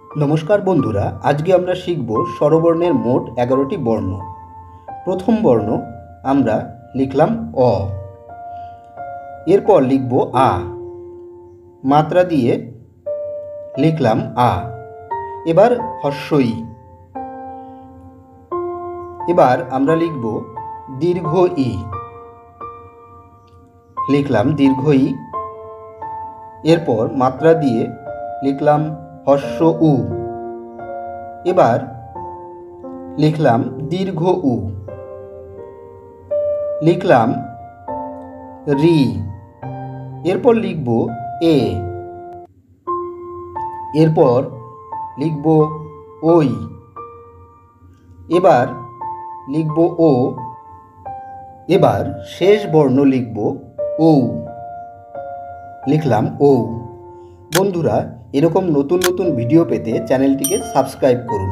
নমস্কার বন্ধুরা, আজকে আমরা শিখব স্বরবর্ণের মোট 11টি বর্ণ। প্রথম বর্ণ আমরা লিখলাম অ, এরপর লিখব আ, মাত্রা দিয়ে লিখলাম আ। এবার হস্যই। এবার আমরা লিখব দীর্ঘ ই, লিখলাম দীর্ঘ ই। এরপর মাত্রা দিয়ে লিখলাম হস্য উ। এবার লিখলাম দীর্ঘ উ, লিখলাম রি। এরপর লিখব এ, এরপর লিখব ওই। এবার লিখব ও। এবার শেষ বর্ণ লিখব ঔ, লিখলাম ঔ। বন্ধুরা, এরকম নতুন নতুন ভিডিও পেতে চ্যানেলটিকে সাবস্ক্রাইব করুন।